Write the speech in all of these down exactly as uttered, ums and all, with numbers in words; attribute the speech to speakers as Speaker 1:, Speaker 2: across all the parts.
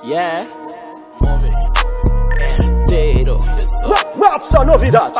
Speaker 1: Yeah, move herdeiro.
Speaker 2: Rap só novidade.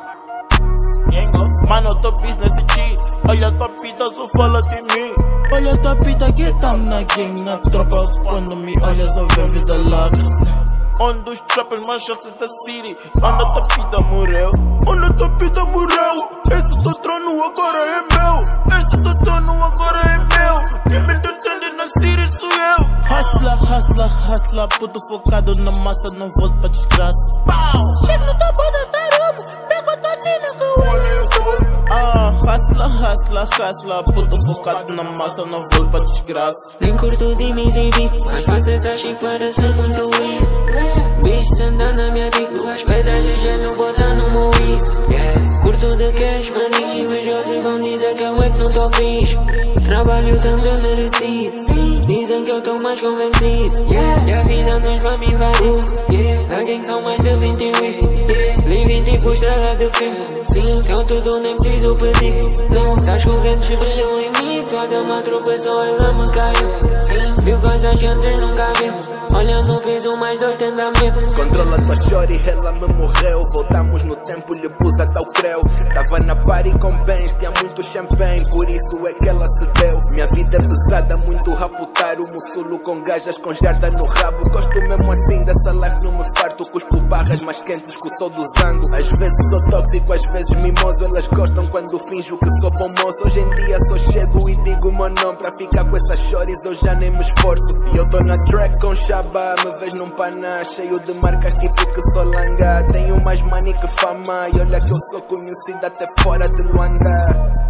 Speaker 1: Mano, tô business G. Olha tua pita, só fala de mim. Olha tua pita que tá na game, na tropa. Quando me olhas, eu vejo vida louca. Um dos trappers mais chances da city. Onde a tua pita morreu? Onde a tua pita morreu? Esse teu trono agora é meu. Esse teu trono agora é meu. Quem me deu trend na city sou eu. Hustla, hustla, hustla. Puto focado na massa, não volto pra desgraça.
Speaker 3: Chego no topo da zarumo, pego a tonina com o olho.
Speaker 1: Ah, hustla, hustla, hustla. Puto focado na massa, não volto pra desgraça.
Speaker 4: Nem curto de me exibir, mas faço essa shit para ser muito easy. Bicho sentar na minha dick, duas pedras de gelo botar no meu wrist. Yeah. Curto de cash, maninho invejosos vão dizer que eu é que não tô fixe. Trabalho tanto eu mereci, dizem que eu tô mais convencido. Yeah. E a vida nos vai me invadir. Yeah. Da gang são mais de vinte e oito. Yeah. Living tipo estrela de filme. Sim, eu tudo nem preciso pedir. Não, das correntes brilham em mim. Cada uma tropeçou, ela me caiu. Sim, viu coisas que antes nunca viu. Olha no piso, mais dois tenta medo.
Speaker 2: Controla tua shorty, ela me morreu. Voltamos no tempo, lhe pus até o creu. Tava na party com bens, tinha muito champanhe, por isso é que ela se deu. Minha vida é pesada, muito raputar. O mussulo com gajas com jarda no rabo. Gosto mesmo assim dessa life, não me farto. Cuspo barras mais quentes que o sol do zango. Às vezes sou tóxico, às vezes mimoso. Elas gostam quando finjo que sou bom moço. Hoje em dia só chego e digo o meu nome. Pra ficar com essas shorties eu já nem me esforço. E eu tô na track com Chaba, me vejo num paná cheio de marcas tipo que sou langa. Tenho mais money que fama e olha que eu sou conhecido até fora de Luanda.